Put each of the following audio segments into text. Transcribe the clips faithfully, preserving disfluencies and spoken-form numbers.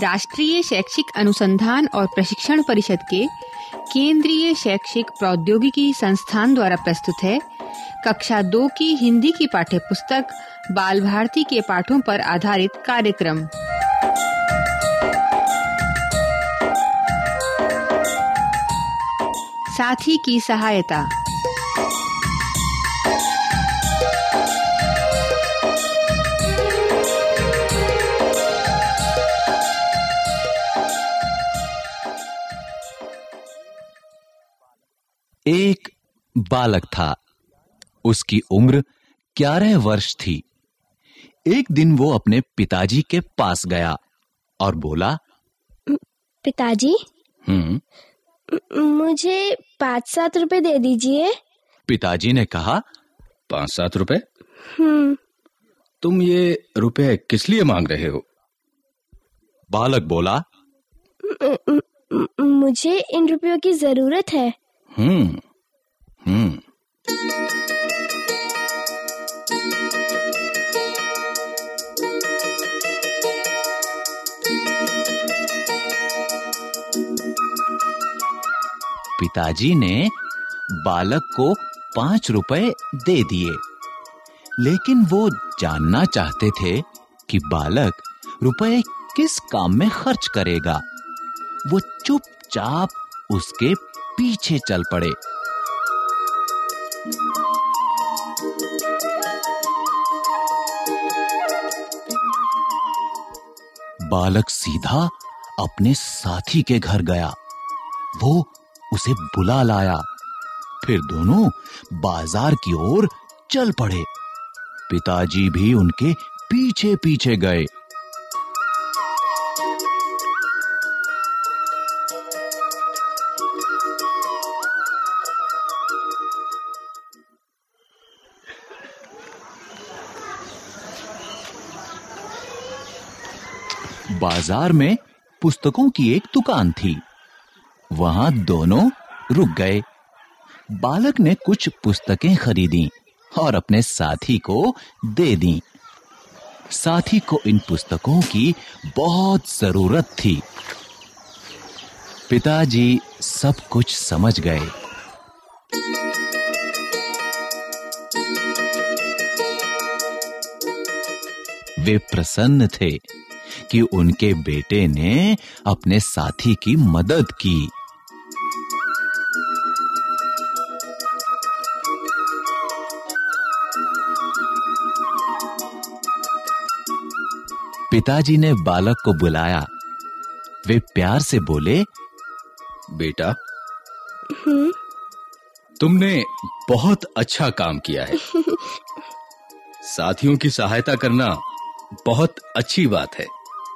राष्ट्रीय शैक्षिक अनुसंधान और प्रशिक्षण परिषद के केंद्रीय शैक्षिक प्रौद्योगिकी संस्थान द्वारा प्रस्तुत है कक्षा दो की हिंदी की पाठ्यपुस्तक बाल भारती के पाठों पर आधारित कार्यक्रम। साथी की सहायता। एक बालक था। उसकी उम्र ग्यारह वर्ष थी। एक दिन वो अपने पिताजी के पास गया और बोला, पिताजी, हम्म मुझे पाँच सात रुपए दे दीजिए। पिताजी ने कहा, पाँच सात रुपए? हम्म तुम ये रुपए किस लिए मांग रहे हो? बालक बोला, मुझे इन रुपयों की जरूरत है। हम्म हम्म पिताजी ने बालक को पांच रुपए दे दिए, लेकिन वो जानना चाहते थे कि बालक रुपए किस काम में खर्च करेगा। वो चुपचाप उसके पीछे चल पड़े। बालक सीधा अपने साथी के घर गया। वो उसे बुला लाया। फिर दोनों बाजार की ओर चल पड़े। पिताजी भी उनके पीछे पीछे गए। बाजार में पुस्तकों की एक दुकान थी। वहां दोनों रुक गए। बालक ने कुछ पुस्तकें खरीदी और अपने साथी को दे दी। साथी को इन पुस्तकों की बहुत जरूरत थी। पिताजी सब कुछ समझ गए। वे प्रसन्न थे कि उनके बेटे ने अपने साथी की मदद की। पिताजी ने बालक को बुलाया। वे प्यार से बोले, बेटा, हम्म तुमने बहुत अच्छा काम किया है। साथियों की सहायता करना बहुत अच्छी बात है।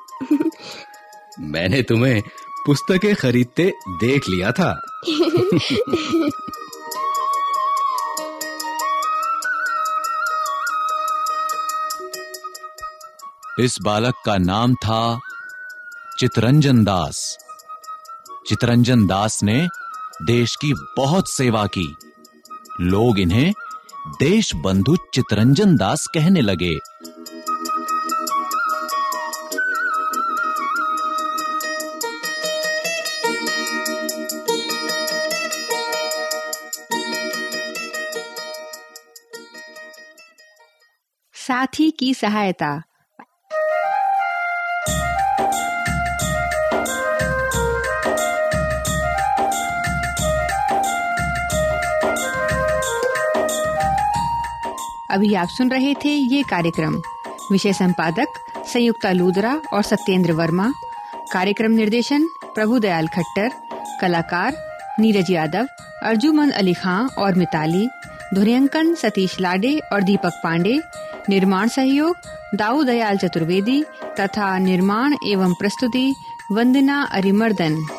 मैंने तुम्हें पुस्तकें खरीदते देख लिया था। इस बालक का नाम था चितरंजन दास। चितरंजन दास ने देश की बहुत सेवा की। लोग इन्हें देश बंधु चितरंजन दास कहने लगे। साथी की सहायता। अभी आप सुन रहे थे ये कार्यक्रम। विषय संपादक संयुक्ता लूदरा और सत्येंद्र वर्मा। कार्यक्रम निर्देशन प्रभुदयाल खट्टर। कलाकार नीरज यादव, अर्जुमंद अली खां और मिताली। ध्वनियांकन सतीश लाडे और दीपक पांडे। निर्माण सहयोग दाऊ दयाल चतुर्वेदी तथा निर्माण एवं प्रस्तुति वंदना अरिमर्दन।